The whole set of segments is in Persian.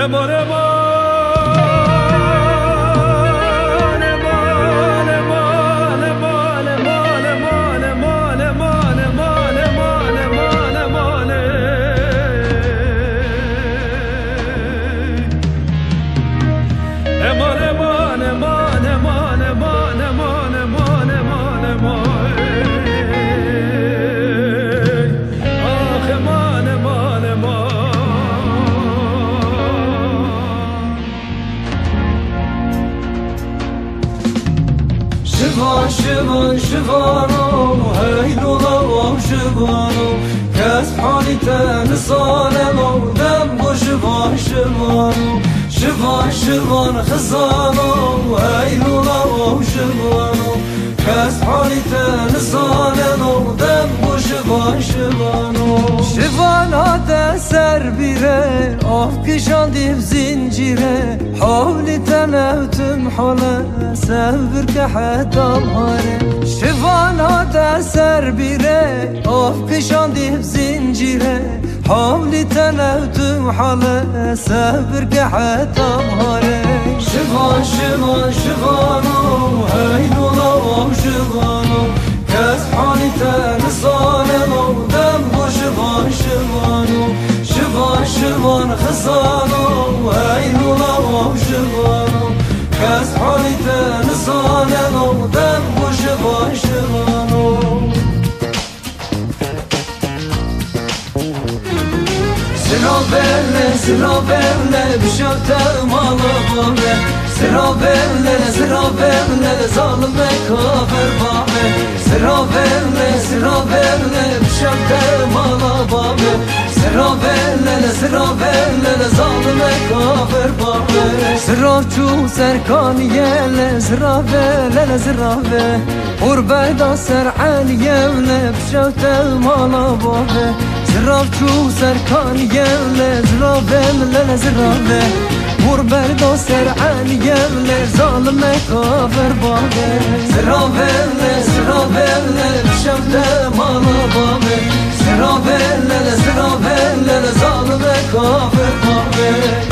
شبان شبانو هيدولا شبانو كاس حالي تنصانو دم شبان شبانو شبان شبان خزانو هيدولا شبانو كاس حالي تنصانو دم شبان شبانو شبان هذا سر بيره آفكشان ديب زنجيره حولي تنوتم حاله سبر که حتی ماره شفان هاده سر بیره آفکشان دیب زنجیره حولی تنوتم حاله سبر که حتی ماره شفان شفان شفانو هیدولا شفانو کس حالی تنسانو دم با شفان شفانو شفان شفان خزانو هیدولا شفانو کس حالی تنسانو دم با شفان شفانو سرا بله بشوت مالا بامه سرا بله ظالم کافر بامه سرا بله بشوت مالا بامه سرا بله ظالم کافر بامه سرا چو سرکانیه لزرا بله قربه سر علیه بشوت مالا بامه زراب چو سرکانیه لزرابه قربه سر علیه ظالم کافر بامه زرابه بشوت مالا بامه زرابه ظالم کافر بامه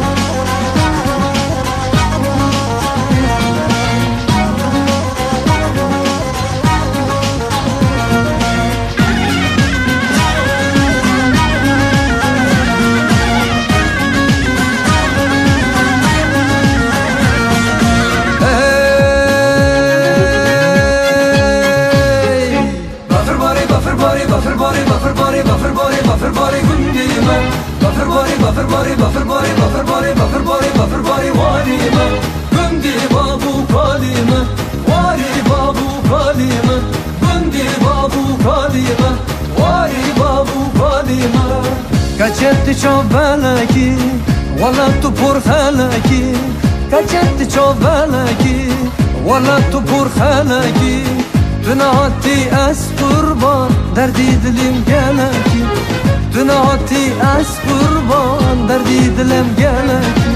بافر باری واریمه گندی بابو کالیمه واری بابو کالیمه گندی بابو کالیمه واری بابو کالیمه کچت چوبلکی ولا تو پر خلکی کچت چوبلکی ولا تو پر خلکی تناتی از قربان دردی دلیم گلکی تناتی از قربان دردی دلم گلکی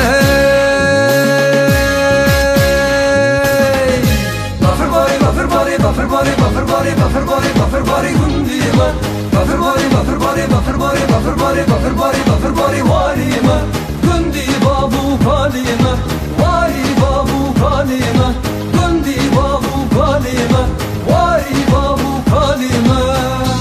بافر باری گندی من بافر باری واری من گندی بابو کالی من واری بابو کالی من گندی بابو کالی من واری بابو کالی من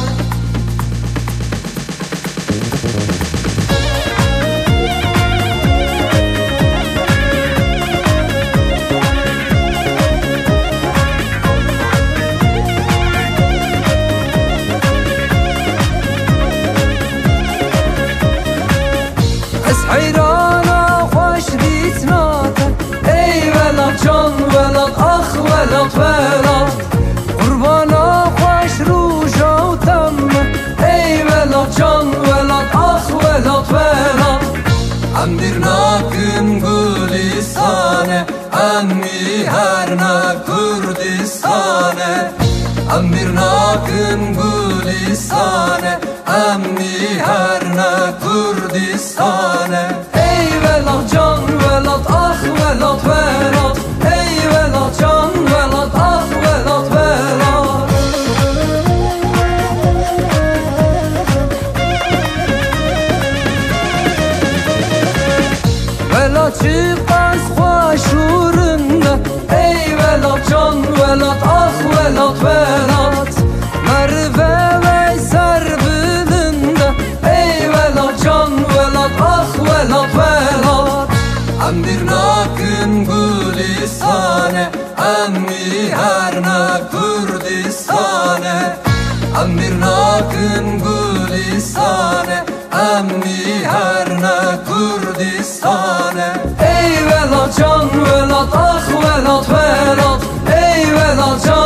حيرانا خوش بيتناك اي ولد جان ولد اخ ولد ولد قربانا خوش روجا وتم اي ولد جان ولد اخ ولد ولد امیرناکم گلستانه امی هرنا کردستانه امیرناکم گلستانه امی هرنا کردستانه ای ولد جان ولد اخ ولد ولد ای ولد جان ولد اخ ولد ولد Gülistane emmi herne Kurdistane Emir nakın Gülistane emmi herne Kurdistane Ey velat can velat ah velat velat Ey velat can